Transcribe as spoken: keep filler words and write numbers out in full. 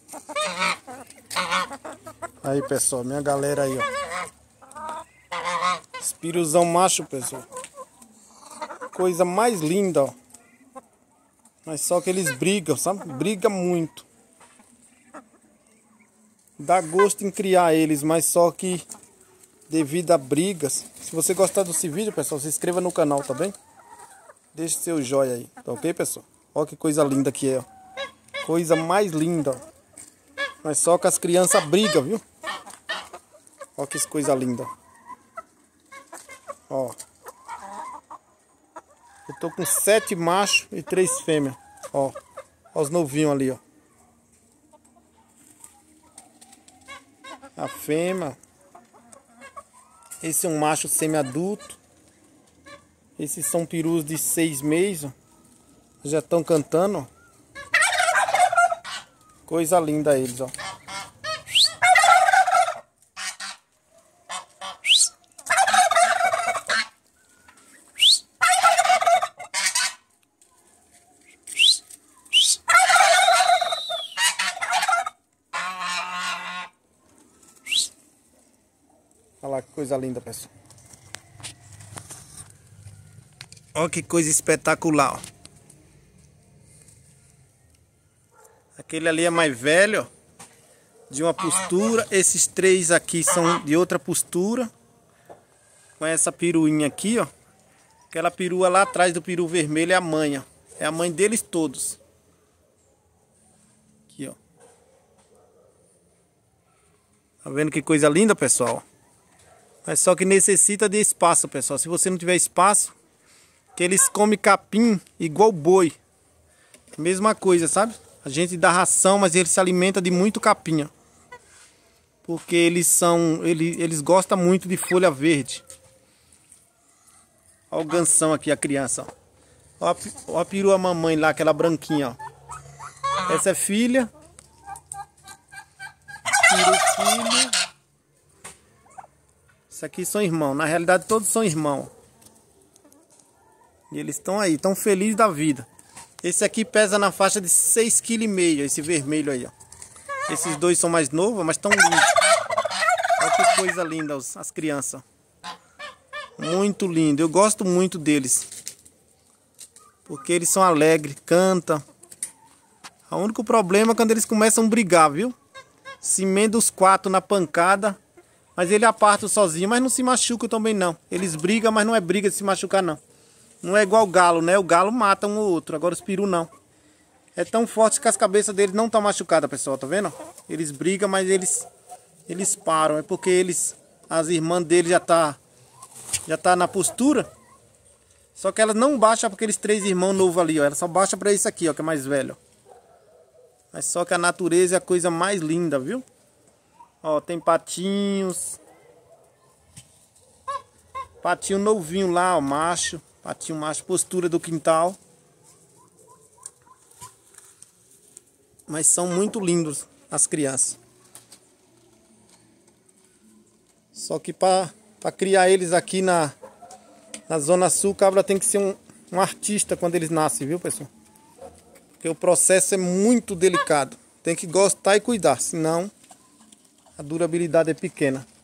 Aí, pessoal, minha galera aí, ó. Esse piruzão macho, pessoal. Coisa mais linda, ó. Mas só que eles brigam, sabe? Brigam muito. Dá gosto em criar eles, mas só que devido a brigas. Se você gostar desse vídeo, pessoal, se inscreva no canal, tá bem? Deixe seu joinha aí, tá ok, pessoal? Olha que coisa linda que é, ó. Coisa mais linda, ó. Mas só que as crianças brigam, viu? Olha que coisa linda. Ó. Eu tô com sete machos e três fêmeas. Ó. Ó os novinhos ali, ó. A fêmea. Esse é um macho semi-adulto. Esses são perus de seis meses, ó. Já estão cantando, ó. Coisa linda eles, ó. Olha lá que coisa linda, pessoal. Olha que coisa espetacular, ó. Aquele ali é mais velho, ó, de uma postura. Esses três aqui são de outra postura. Com essa peruinha aqui, ó. Aquela perua lá atrás do peru vermelho é a mãe, ó. É a mãe deles todos. Aqui, ó. Tá vendo que coisa linda, pessoal? Mas só que necessita de espaço, pessoal. Se você não tiver espaço, que eles comem capim igual boi. Mesma coisa, sabe? A gente dá ração, mas eles se alimentam de muito capim, ó. Porque eles são, eles, eles gostam muito de folha verde. Olha o ganção aqui, a criança, ó. Olha a, olha a perua mamãe lá, aquela branquinha, ó. Essa é filha. Peru filho. Isso aqui são irmãos. Na realidade, todos são irmãos. E eles estão aí, estão felizes da vida. Esse aqui pesa na faixa de seis vírgula cinco quilos, esse vermelho aí, ó. Esses dois são mais novos, mas estão lindos. Olha que coisa linda as, as crianças. Muito lindo. Eu gosto muito deles. Porque eles são alegres, cantam. O único problema é quando eles começam a brigar, viu? Se emendam os quatro na pancada. Mas ele aparta sozinho, mas não se machuca também não. Eles brigam, mas não é briga de se machucar não. Não é igual o galo, né? O galo mata um ou outro. Agora os peru não. É tão forte que as cabeças deles não estão machucadas, pessoal. Tá vendo? Eles brigam, mas eles eles param. É porque eles, as irmãs deles já tá, já tá na postura. Só que elas não baixam para aqueles três irmãos novos ali, ó. Ela só baixa para esse aqui, ó, que é mais velho. Mas só que a natureza é a coisa mais linda, viu? Ó, tem patinhos. Patinho novinho lá, ó, macho. Patinho macho, postura do quintal. Mas são muito lindos as crianças. Só que para criar eles aqui na, na Zona Sul, o cabra tem que ser um, um artista quando eles nascem, viu, pessoal? Porque o processo é muito delicado. Tem que gostar e cuidar, senão a durabilidade é pequena.